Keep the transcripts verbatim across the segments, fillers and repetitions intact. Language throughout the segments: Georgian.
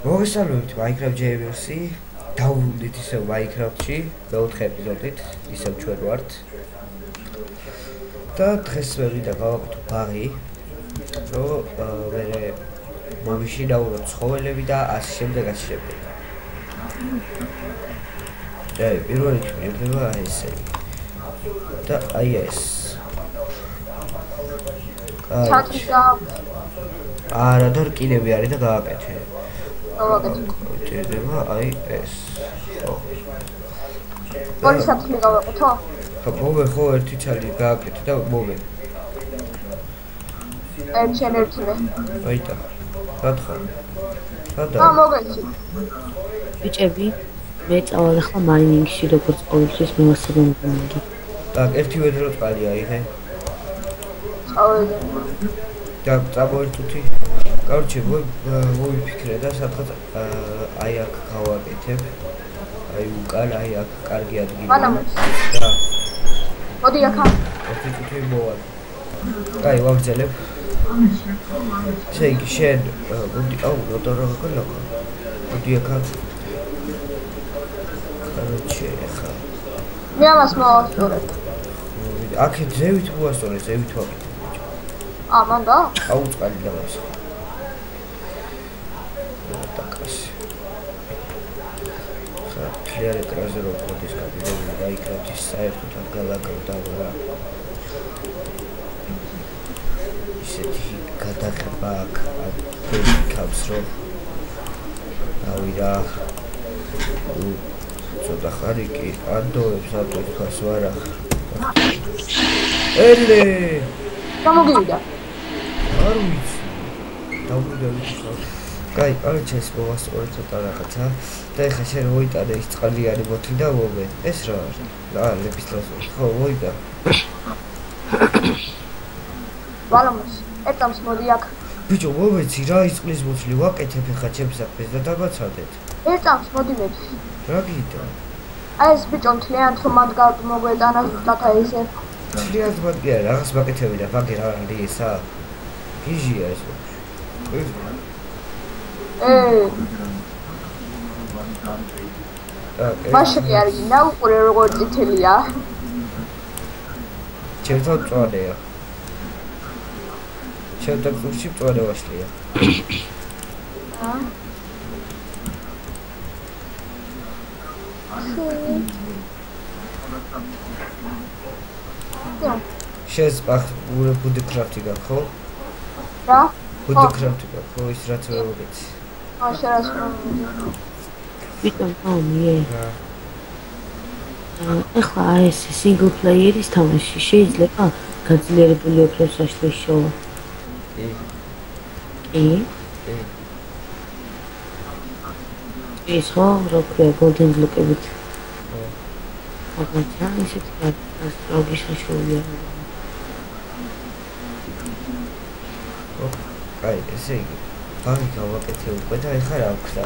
მოგესალმებით Minecraft ჯეივერსი. დავუბრუნდით ისევ Minecraft-ში, მეოთხე ეპიზოდით, ისევ ჩვენ ვართ. და დღეს მე ვიდა გავაკეთო ბაღი, რომ მე მომიშინაურო ცხოველები და ასე შემდეგ ასე შემდეგ. და პირველი მიიღება ესე. და აი ეს. ჩაკიდა. არა, და რკინები არის და გააკეთე. გავაკეთე. აი ეს. ხო. ორი საფრთხე გავაკეთო? ხო, მოვე ხო ერთი ცალი გააკეთე და მოვე. ერთ შენ ერთივე. აიტა. გათხარ. სადა? ა მოგეცი. ბიჭები, მე წავალ ახლა მაინინგში როგორც ყოველთვის მოვასწრებ მაინინგი. так, ერთი ვედრო წყალი აიღე. წავედი. და წამოერთუთი. Короче, მოვიფიქრე და სადღაც აი აქ გავაკეთებ. აი უკან, აი აქ კარგი ადგილი. მანამოს. და მოდი აქა. ერთი თუთი მოვალ. აი, ვაგზელებ. შეიგი შენ, მოდი, აუ, როტორო გქონდა. მოდი აქა. Короче, ახლა. მე ამას მოვასწორებ. აქეთ ზევით მოვასწორე, ზევით ვაკეთებ. ა, მანდა? აუ, წყალი დავასხა. დაკასი. ხა, ფლიარ ეკრანზე რო კოდის კაბინეტი Minecraft-ის საერთოდ არ გალაგავდა რა. ისეთი გადაღება აქ გიქავს რომ ავი რა. ცოტა ხარიკი ანდოებს ატვირთვას ვარა. ელე! გამოგივიდა. არ ვიცი. დავუდა ვიცი. კაი, კაროჩე ეს მოვასწორე ცოტა რაღაცა და ეხლა შენ მოიტანე ის წყალიანი ბოთლი და მოვე. ეს რა არის? აა, ლეპისლასო. ხო, მოიდა. ვალამოს. ეტამს მოდი აქ. ბიჭო, მოვეცი რა ის წყლის ბოთლი ვაკეთებ ეხლა ჩემს საქმეს და დაგაცადეთ. ეტამს მოდი მე. რა გიდა? აი ეს ბიჭო მთლიანად რომ მათ მოგვეტანა ზუსტად აი ესე. მთლიანად მაგ რაღაც ვაკეთები და ვაგე რა არის ესა? გიჟია ეს. ე მაშინ არის და უყურე როგორ წითელია. ჩემთან წვანეა. ჩემთან კურსში წვანე ვაშლია. აა შენს ბახ ბუდი კრაფტი გაქვს ხო? რა? ბუდი კრაფტი გაქვს ხო ის რაც ვეუბნები. აა შეიძლება. ვიტომ აუნიე. ახლა აი ეს single player-ის თამაში შეიძლება გაძლიერებული ოქროს საშლის შოვა. კი. კი? კი. ის ხო როქია golden block-ებით. ხო. აგაჩა ისეთი ასტროლოგიის შეშოვია. აი, ესე იგი. ბაღი გავაკეთე უკვე და ეხლა რა ვქნა?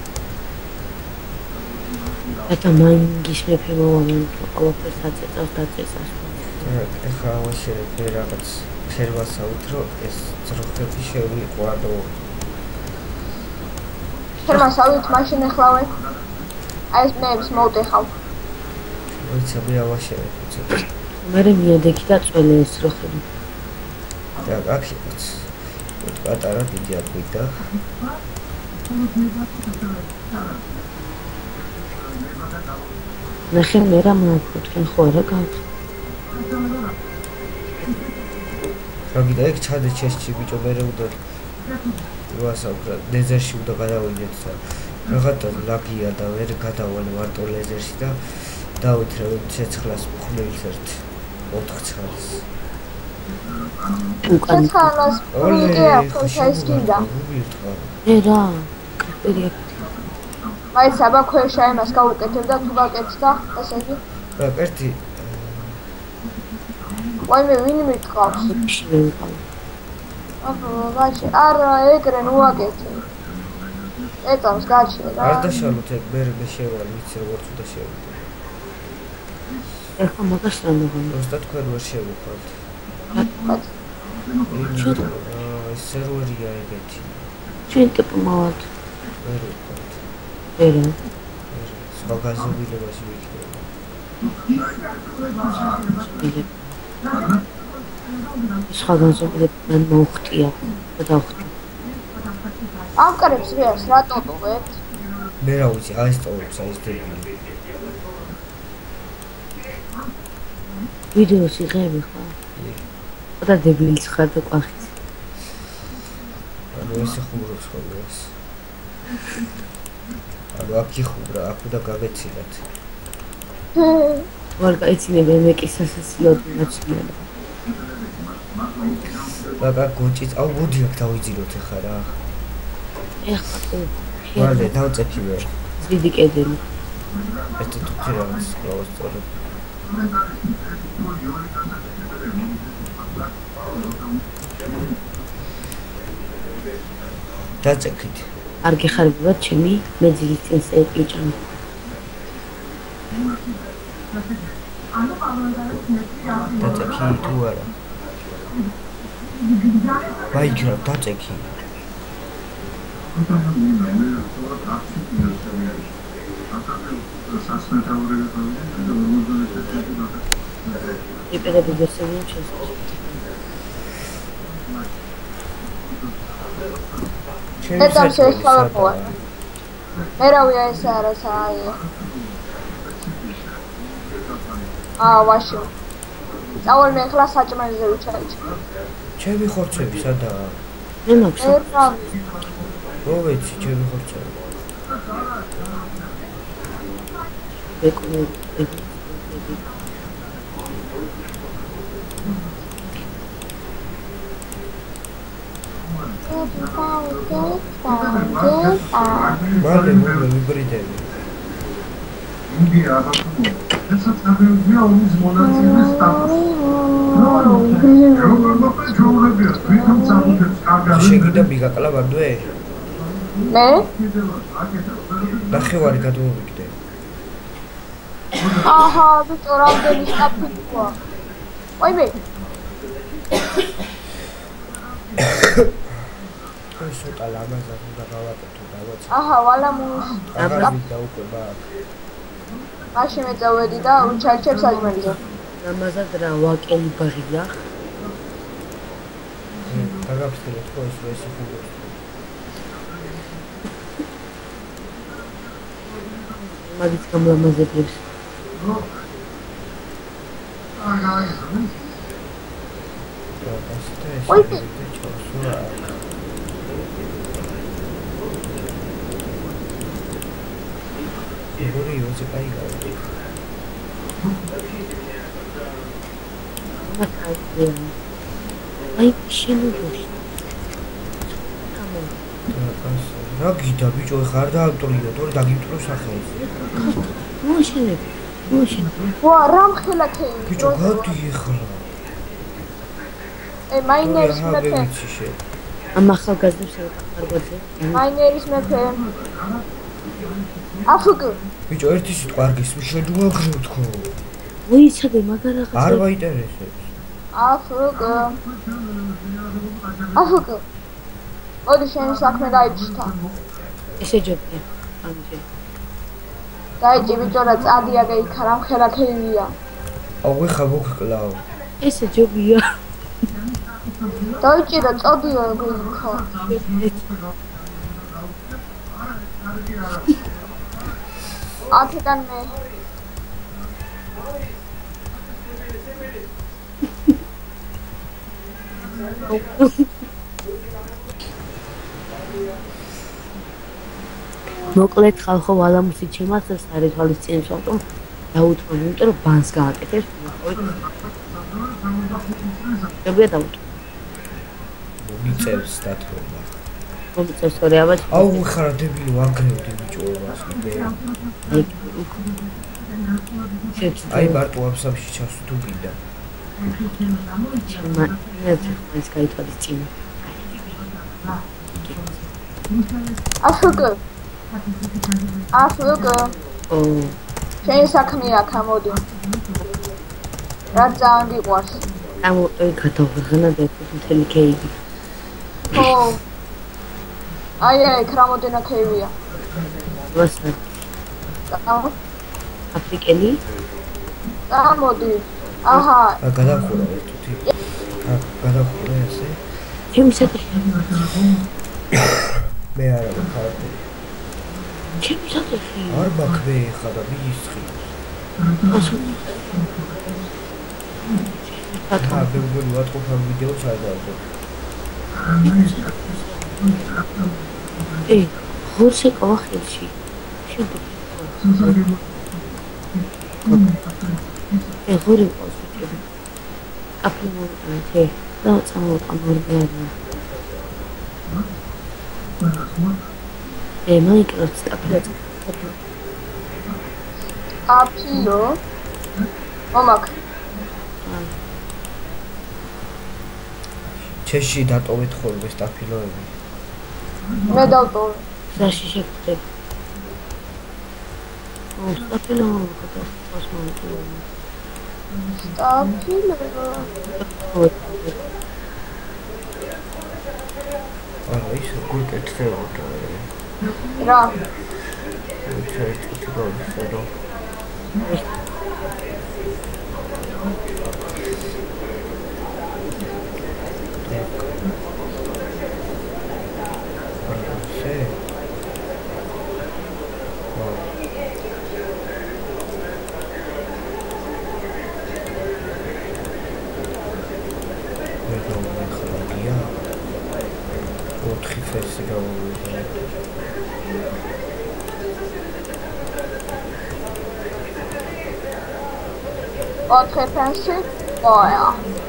და მაინინგის მეფე მოვამენ, ყველაფერს აწეწავს და აწეწავს. ეხლა ვაშერებ რაღაც ფერვასაუთ, რომ ეს ძროხები შევიყო ადო. ფერვასაუთ მაშინ ეხლავე. აი ეს მეებს მოვტეხავ. ვიცი, მე ავაშერებ ცოტა. მე მიადექი და წველი ეს ძროხები. და აქ შეც. პატარა დიდი აკვიდა. ნახე მე რა მოვფუთქენ ხო რა გავთ. რაგიდა ეგ ჩადე ჩესში ბიჭო მე უნდა ვასაუბრა ლეზერში უნდა გადავიდეთ და რაღაცა ლაგია და ვერ გადავალე მარტო ლეზერში და დავითრე ცეცხლას მხნელს ერთ ოთხ ცალს. უკან ცეცხლას პროიკე აქვს ეს კიდე. ე რა კრიტერიები. აი საბა ქვეშა იმას გავუკეთებ და თუ გაკეთე და ესე იგი. რა კერთი ვაი მე ვინ მიყავს? შეიძლება. აჰა, ვაჩი, არა ეკრენ უაკეთე. ეტამს გაჩი რა. არ დაშალოთ ეგ მე მე შევალ ვიცი როგორც უნდა შევიდე. ეხლა მაგას რა მოგონა? უბრალოდ თქვენ ვერ შევუხვალთ. ჩვენ სერვერია ეგეთი. ჩვენ ტიპ მოვალთ. ვერ ვიყავთ. ვერა. სხვა გაზრდილებაში ვიქნება. სხვა განზომილებიდან მოუხტია და დავხტი. ამ კარებს რეას რატო ტოვებთ? მე რა ვიცი, აი ეს ტოვებს, აი ეს დებილი. ვიდეოს იღები ხარ? და დებილიც ხარ და ყვახიც. ანუ ესე ხუმრობს ხოლმე ეს. ანუ აქ იხუმრა, აქ უნდა გაგეცილათ. ვარ გაიცინებ ემეკის სასაცილოდ ნაცვლად. და გოჭიც, აუ მოდი აქ დავიძილოთ ახლა რა. ეხლა თუ მალე დავწექი ვერ. ზიდი კედელი. ერთი თუთი რაღაც გავასწორებ. დაწექით. არ გეხარებათ ჩემი მეძილის წინს ეკიჭამ. დაწექი თუ არა? ვაიქრა დაწექი. იპერები გასწევიან შესაძლოა. ეს ამ შეესწავლება. მე რა ვია ეს არა საი. აა ვაში. წავალ მე ახლა საჭმელზე ვიჩაიჭი. ჩემი ხორცები სადაა? მე მაქვს. რო ვიცი, ჩემი ხორცები. ეკუნე მალე მოლე ვიბრიდები. იგი აბათო. ეცაც გადავიდია ომის მონაწილეს სტატუსს. როგორ მოფეჭურებია თვითონ საფუძვებს კარგად. შეგიდა მიგაკლა ვარდვე? მე? ნახევარი გადმოვიგდე. აჰა, ბიჭო, რამდენი სტაფიქვა. ой მე. ცოტა ლამაზად უნდა გავაკეთო დავაწყო. აჰა, ვალამუს. აღარვიდა უკვე ბაკ. მაშინ მეწავედი და უჩარჩებ საჭმელზე. ამაზად რა ვაკელი ბაღია. დაგაფრთხილეთ ხო ეს ეს ხუბო. მაგის გამლამაზებლებს. ой მე. როგორი იოზე კაი გავი. მაგალითად აი შენობაში რა გიდა ბიჭო ხარ დაავტორია თორე დაგიმტრო სახე ეს. მოშენები მოშენები ვა რამ ხელაქეი. ბიჭო გადი ხარ. ე მაინერის მეფე. ამ ახალგაზრდებს არბოზე მაინერის მეფე. აფუგ. ბიჭო ერთი სიტყვა არ გისმის შედუაღრევ თქო. მოიცადე მაგარ რაღაცა არ ვაინტერესებს. აფუგ. აფუგ. ოდი შენ საქმე დაიჭირთა. ესე ჯობია ამჯერ დაიჭი ბიჭო რა წადია გაიქა რამ ხელაქეივია. აუ ეხა მოგკლავ. ესე ჯობია დაიჭი რა წადია გაიქა. აქედან მე მოკლედ ხალხო ვალამუსი ჩემას ეს არის თვალისწინებს ავტომ დაუთმო იმიტომ რომ ბანს გააკეთებს ჯობია დაუთმო მომიწევს დათქმა. მომიწევს ორი აბა აუ ხარა დებილი ვაგრევდი ბიჭო მას მე. აი მარტო აფსაბში ჩასვ თუ გინდა. ჩემმა ეს გაითვალისწინა აფუგ. აფუგ. ო შენი საქმე აქ მოდი. რა ძალიან გიყვარს. ამოყევი გადავღანა და ეს მთელი კეიდი ხო. აი აი კრამოტინა ქეივია. ვასა და აფრიკელი მოდი. აჰა, ა გადახურა ერთუთი. ა გადახურა ესე. ჩემი საერთოდ მე არა ვქარდი. ჩემი საერთოდ არ მაქვს ხარ მიისხი. ასო აკა ბებგული ვატყობ ამ ვიდეოს არ დავდო. ე ხორცე ყავახელში შედი ე ღური ყავსუჭები აფრინოთე და წამოყამორბენა ე მაინკრაფტს აფრინოთ აფილო. მომაკ. ჩეში დატოვეთ ხოლმე სტაფილოები. მე დავტოვე. ზაში შეგხვდები ო სტაფილო მოხდა მოსმენტო აფილო. არა ის გულკეთდება. რა? ჩაიწვი გავიხსენო. ოთხი ფესი გავუვიდა. ოთხი ფესი? ოია.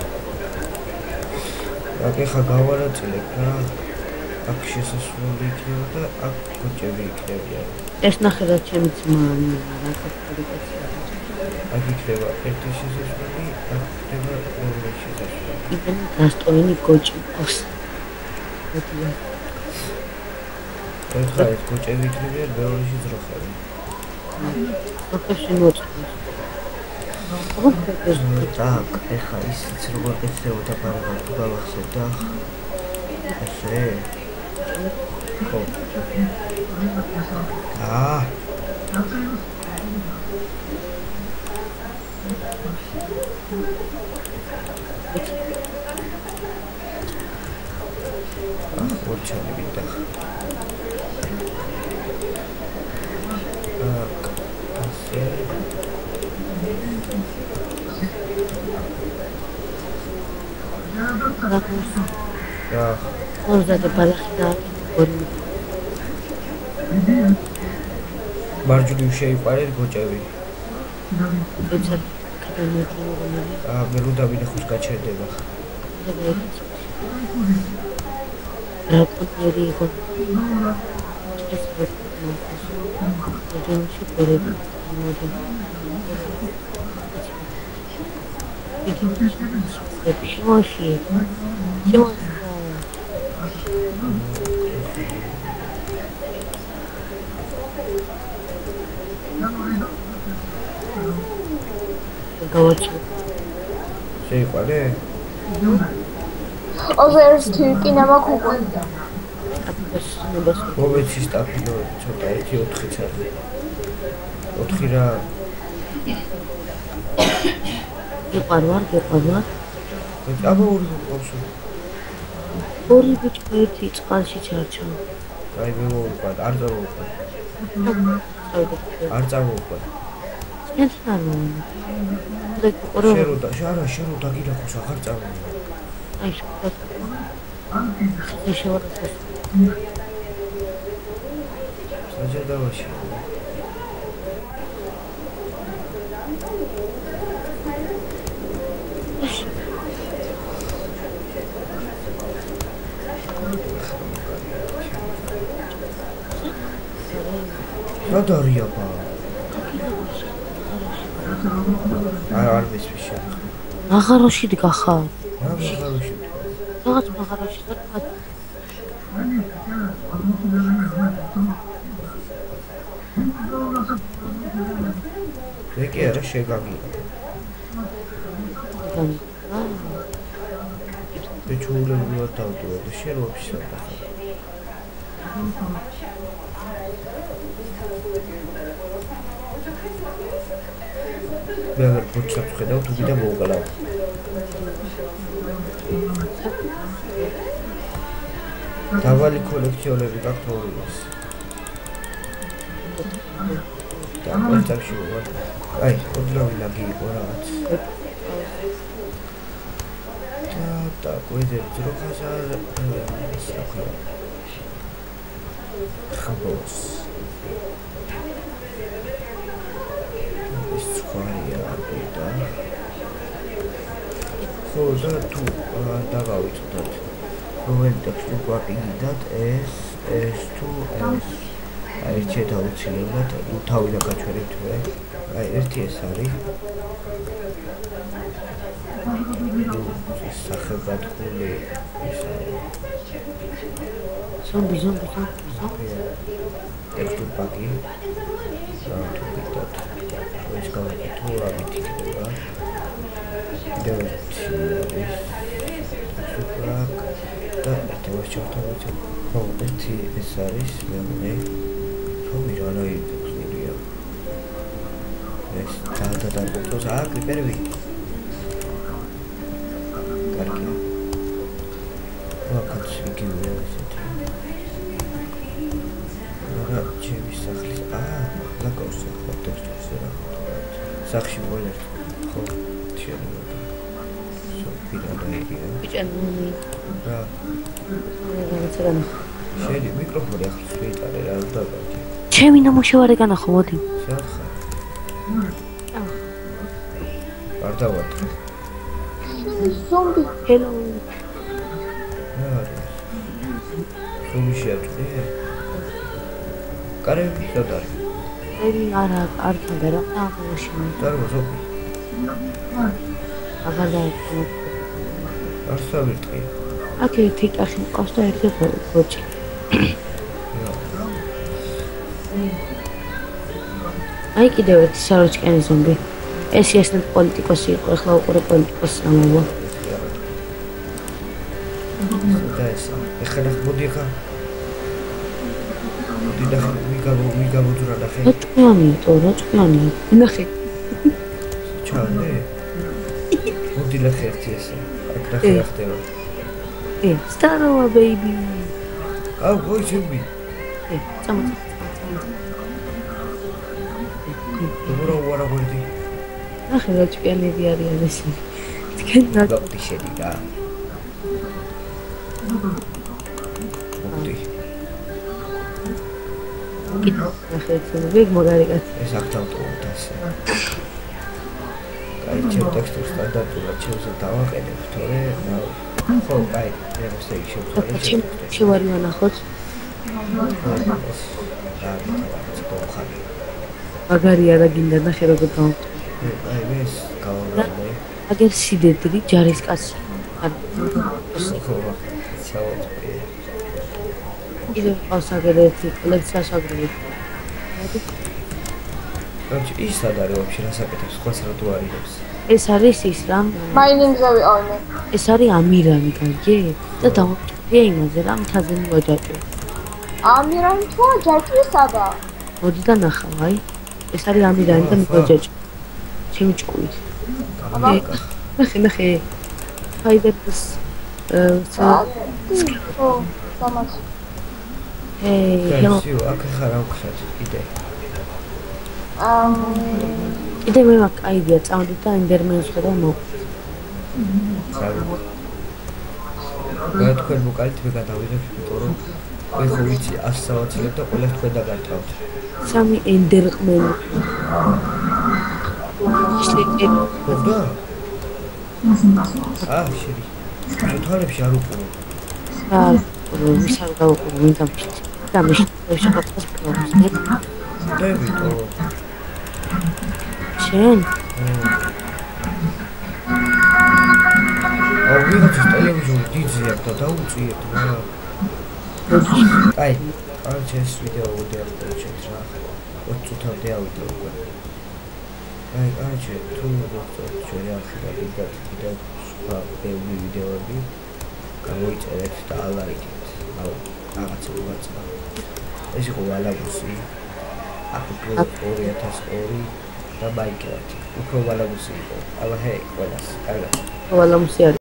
აქ ხა გავარაწილებ რა. აქ შესასვლელი იქნება და აქ კოჭები იქნებიან. ეს ნახე ჩემი ძმა რა კაპიტალიზაცია აქ იქნება ერთი შესასვლელი, აქ იქნება მეორე შესასვლელი. იდან გასტონი კოჭი ყავს ოდია ეხლა ეს კოჭები იქნებიან მეორეში ძროხები. პროფესიო მოწყობს так, ეხლა ისიც როგორ ეცეოდა ბარბარ თუ გავახსენე და ესე ხო აა ოჩანი ვიდა აა ასე რა ხორზადე ბალახი და ორი მარჯვნივ შეიყვარეთ გოჭები. ეცა კადამოჭრომა აა მე რო დავინახოს გაჩერდება. რა კონტერი იყო ეს პროცესი პორები მოდი ეს შემოში შემოში გავაჩი შეიყვარე? ოზერსთი კინემა ქუგო. მოვეცი სტაფილოები ცოტა ერთი ოთხიც არის. ოთხი რა იყარვარ გეყარვარ აბა ორი ყავს. ორი ბიჭი ერთი წყალში ჩარჩა აი მე მოვიყვან არ წავიყვან. არ წავიყვან. ეს არა და ყორო შეროდა შარა შეროდა გიდახოს აღარ წავიყვან. აი შევარ შევარ საჯადავაში რა დარიაბა არ არ მისვიშა აღაროში დგახარ რა აღაროში რაღაც აღაროში ხარ ეკი არა შეგაგია მე ჩულები ვარ დავდო და შენ ვაფშე და მე აღარ ფუჩებს ხედავ თუ კიდე მოვკლავ. დავალი კოლექციონერი გაქვთ ორივეს. და კონტაქტში ვარ. აი, ოდნავ ლაგი იყო რაღაც. და და გვედებს რო ხაზა ისახია. ხაბოს. ის ხარია და ხო და თუ დავავიწყდეთ. რომელი ტექსტი გვაპინდათ ეს ეს თუ ეს აი ერთ აუცილებლად თუ თავი დაგაჩვენებთ მე აი ერთი ეს არის ის სახელგადხული ის ზომბი ზომბი ზომბი ტექსტი პაკი და თუ ვიდათ ეს გავაკეთე თუ რა მითითდება კიდევ ერთი არის სუპრაკ და ერთი ვაჩავთავი ხო ერთი ეს არის მე რომი რა იქნებია ეს და და და ფოტოს აკრი პერვი კარგი ვაკაც იგივე ესეთი რა ჩემი სახლის აა ლაკოს ფოტოს რა სახში მოლერ ხო შეიძლება ბიჭანი რა რაღაცა შედი მიკროფონი ახლა შეიტანე რა დაგაკეთე ჩემი ნამუშევარი განახო მოდი სათხა არ დავატყე ზომბი ჰელო რა ზომბი შეატყე კარები სად არის აი არა არ თქონდა რა აღმოჩინე დარბა ზომბი აღარ დაიწყო არ სავირტყი აქ ერთი კახი მყავს და ერთი ბოჭი აი კიდევ ერთი საროჭკენი ზომბი ეს ისეთ პოლიტიკოსი იყო ახლა უყურე პოლიტიკოსს ამბობ და ეს ეხლა მოდი ხა მოდი და მიგაბო მიგაბო თუ რა დახე როჭკიანი თო როჭკიანი ნახე ჩავდე მოდი და ხერთი ესე აქ რა ხდება ე სტაროა ბეიბი აუ გოი ჩემი ე წამოწ როგორ ვარა გოიდი ნახე როჭკიანები არიან ესე თქვენ ლოტი შედი რა მოდი ნახე ვეგ მოგარიგათ ეს აქ დავტოვოთ ასე აი ჩემ ტექსტს სტანდარტულად ჩემზე დავაყენებ თორე ხო აი ეს ის შევწყვეტ ჩემ შევარი ნახოთ მაგარია რა გინდა ნახე როგორ დავტოვოთ აი ეს გავაგზავნე აგერ სიდედრი ჯარისკაცი ხო ჩავწყვე კიდევ ყავს აგერ ერთი კოლექციას აგროვე რაც ის არ არის ვაფშე რასაკეთებს სხვას რა თუ არიდებს ეს არის ის რა მაინინგზე ვიყავი ეს არის ამირანი კარგი და დავჭრია იმაზე რა მთაზე მივაჯაჭვე ამირანი თუ ჯაჭვი სადა მოდი და ნახავ აი ეს არის ამირანი და მივაჯაჭვე ჩემი ჭკუით ნახე ნახე ფაიბერს ხო სამას ეი ჰელო სიო აქ ხარ აუხსათ კიდე ამ კიდე მე მაქვს აიდეა წავდით და ენდერმენს ხედავ მო რა თქვენ მოკალით მე გადავიდეთ იმიტომ რომ მე ხო ვიცი ას სავაცილებ და ყველა თქვენ დაგარტყავთ სამი ენდერმენი შეიძლება ხოდა აა შედი თვალებში არ უყურო აა ვისარ გავუყურო მე დამშით დამშით შეფოთოს პრობლემს დევიდო შენ აუ ვიღაცის ტელევიზორი დიძი აქვს და დაუწიეთ რა აი არ ჩეს ვიდეო ვიდეო ჩეთ რა ოც წუთამდე ავიდა უკვე აი არ ჩე თუ მოხდა ჩვენი ახლა კიდევ კიდევ სხვა ბევრი ვიდეოები გამოიწერეთ და ალაიქეთ აუ რაღაცა ვაწყავ ეს იყო ვალაბუსი. აქ ორი ათას ორი და ბაიკერად. უფრო ვალაბუსი იყო. აბა ჰეი, ყველას. კარგად. ვალაბუსი არის.